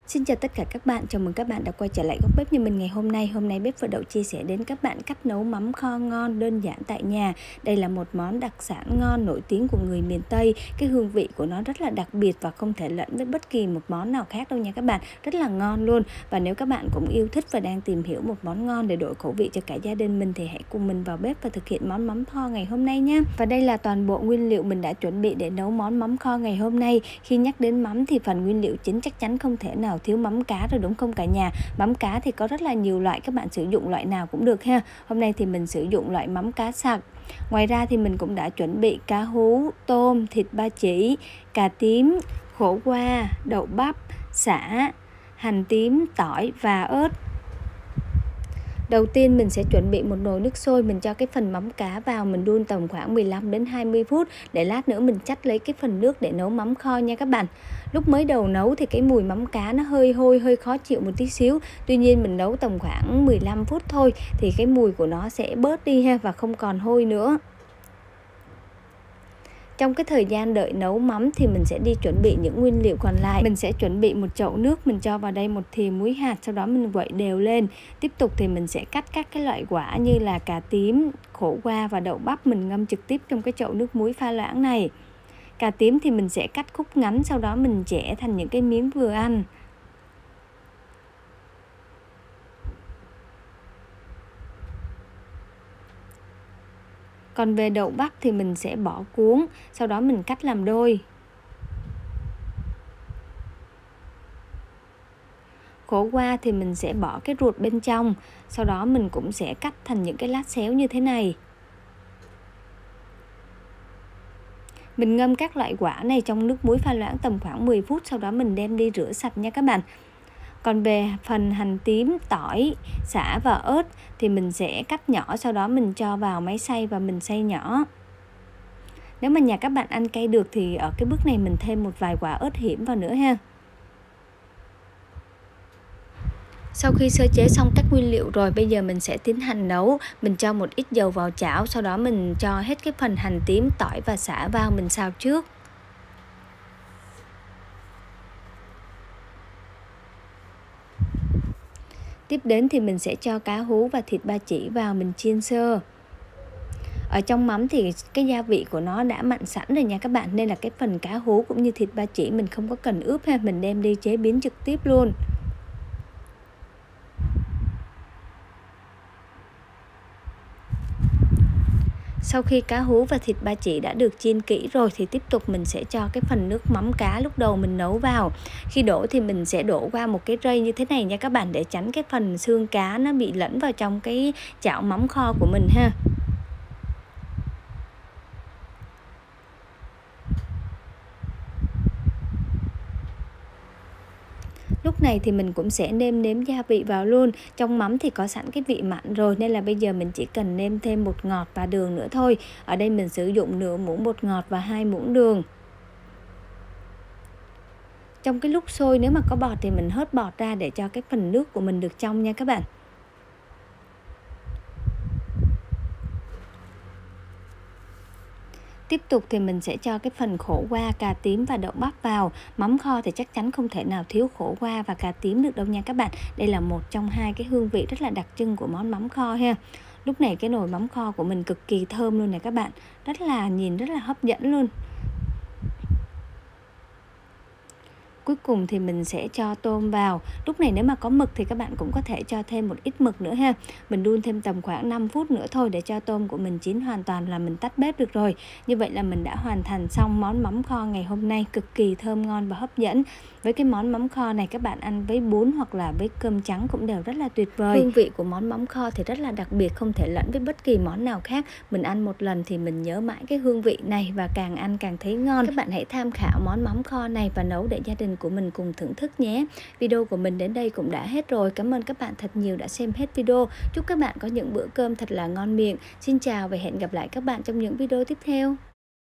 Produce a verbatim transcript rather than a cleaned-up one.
Xin chào tất cả các bạn, chào mừng các bạn đã quay trở lại góc bếp như mình ngày hôm nay. Hôm nay bếp Vợ Đậu chia sẻ đến các bạn cách nấu mắm kho ngon đơn giản tại nhà. Đây là một món đặc sản ngon nổi tiếng của người miền Tây. Cái hương vị của nó rất là đặc biệt và không thể lẫn với bất kỳ một món nào khác đâu nha các bạn. Rất là ngon luôn. Và nếu các bạn cũng yêu thích và đang tìm hiểu một món ngon để đổi khẩu vị cho cả gia đình mình thì hãy cùng mình vào bếp và thực hiện món mắm kho ngày hôm nay nha. Và đây là toàn bộ nguyên liệu mình đã chuẩn bị để nấu món mắm kho ngày hôm nay. Khi nhắc đến mắm thì phần nguyên liệu chính chắc chắn không thể nào thiếu mắm cá rồi đúng không cả nhà. Mắm cá thì có rất là nhiều loại, các bạn sử dụng loại nào cũng được ha. Hôm nay thì mình sử dụng loại mắm cá sặc. Ngoài ra thì mình cũng đã chuẩn bị cá hú, tôm, thịt ba chỉ, cà tím, khổ qua, đậu bắp, sả, hành tím, tỏi và ớt. Đầu tiên mình sẽ chuẩn bị một nồi nước sôi, mình cho cái phần mắm cá vào, mình đun tầm khoảng mười lăm đến hai mươi phút để lát nữa mình chắt lấy cái phần nước để nấu mắm kho nha các bạn. Lúc mới đầu nấu thì cái mùi mắm cá nó hơi hôi, hơi khó chịu một tí xíu. Tuy nhiên mình nấu tầm khoảng mười lăm phút thôi thì cái mùi của nó sẽ bớt đi ha và không còn hôi nữa. Trong cái thời gian đợi nấu mắm thì mình sẽ đi chuẩn bị những nguyên liệu còn lại. Mình sẽ chuẩn bị một chậu nước, mình cho vào đây một thìa muối hạt, sau đó mình quậy đều lên. Tiếp tục thì mình sẽ cắt các cái loại quả như là cà tím, khổ qua và đậu bắp, mình ngâm trực tiếp trong cái chậu nước muối pha loãng này. Cà tím thì mình sẽ cắt khúc ngắn, sau đó mình chẻ thành những cái miếng vừa ăn. Còn về đậu bắp thì mình sẽ bỏ cuống, sau đó mình cắt làm đôi. Khổ qua thì mình sẽ bỏ cái ruột bên trong, sau đó mình cũng sẽ cắt thành những cái lát xéo như thế này. Mình ngâm các loại quả này trong nước muối pha loãng tầm khoảng mười phút, sau đó mình đem đi rửa sạch nha các bạn. Còn về phần hành tím, tỏi, sả và ớt thì mình sẽ cắt nhỏ, sau đó mình cho vào máy xay và mình xay nhỏ. Nếu mà nhà các bạn ăn cay được thì ở cái bước này mình thêm một vài quả ớt hiểm vào nữa ha. Sau khi sơ chế xong các nguyên liệu rồi, bây giờ mình sẽ tiến hành nấu. Mình cho một ít dầu vào chảo, sau đó mình cho hết cái phần hành tím, tỏi và sả vào, mình xào trước. Tiếp đến thì mình sẽ cho cá hú và thịt ba chỉ vào, mình chiên sơ. Ở trong mắm thì cái gia vị của nó đã mặn sẵn rồi nha các bạn, nên là cái phần cá hú cũng như thịt ba chỉ mình không có cần ướp ha, mình đem đi chế biến trực tiếp luôn. Sau khi cá hú và thịt ba chỉ đã được chiên kỹ rồi thì tiếp tục mình sẽ cho cái phần nước mắm cá lúc đầu mình nấu vào. Khi đổ thì mình sẽ đổ qua một cái rây như thế này nha các bạn, để tránh cái phần xương cá nó bị lẫn vào trong cái chảo mắm kho của mình ha. Lúc này thì mình cũng sẽ nêm nếm gia vị vào luôn. Trong mắm thì có sẵn cái vị mặn rồi, nên là bây giờ mình chỉ cần nêm thêm bột ngọt và đường nữa thôi. Ở đây mình sử dụng nửa muỗng bột ngọt và hai muỗng đường. Trong cái lúc sôi nếu mà có bọt thì mình hớt bọt ra để cho cái phần nước của mình được trong nha các bạn. Tiếp tục thì mình sẽ cho cái phần khổ qua, cà tím và đậu bắp vào. Mắm kho thì chắc chắn không thể nào thiếu khổ qua và cà tím được đâu nha các bạn. Đây là một trong hai cái hương vị rất là đặc trưng của món mắm kho ha. Lúc này cái nồi mắm kho của mình cực kỳ thơm luôn này các bạn. Rất là nhìn rất là hấp dẫn luôn. Cuối cùng thì mình sẽ cho tôm vào. Lúc này nếu mà có mực thì các bạn cũng có thể cho thêm một ít mực nữa ha. Mình đun thêm tầm khoảng năm phút nữa thôi để cho tôm của mình chín hoàn toàn là mình tắt bếp được rồi. Như vậy là mình đã hoàn thành xong món mắm kho ngày hôm nay, cực kỳ thơm ngon và hấp dẫn. Với cái món mắm kho này các bạn ăn với bún hoặc là với cơm trắng cũng đều rất là tuyệt vời. Hương vị của món mắm kho thì rất là đặc biệt, không thể lẫn với bất kỳ món nào khác. Mình ăn một lần thì mình nhớ mãi cái hương vị này và càng ăn càng thấy ngon. Các bạn hãy tham khảo món mắm kho này và nấu để gia đình của mình cùng thưởng thức nhé. Video của mình đến đây cũng đã hết rồi. Cảm ơn các bạn thật nhiều đã xem hết video. Chúc các bạn có những bữa cơm thật là ngon miệng. Xin chào và hẹn gặp lại các bạn trong những video tiếp theo.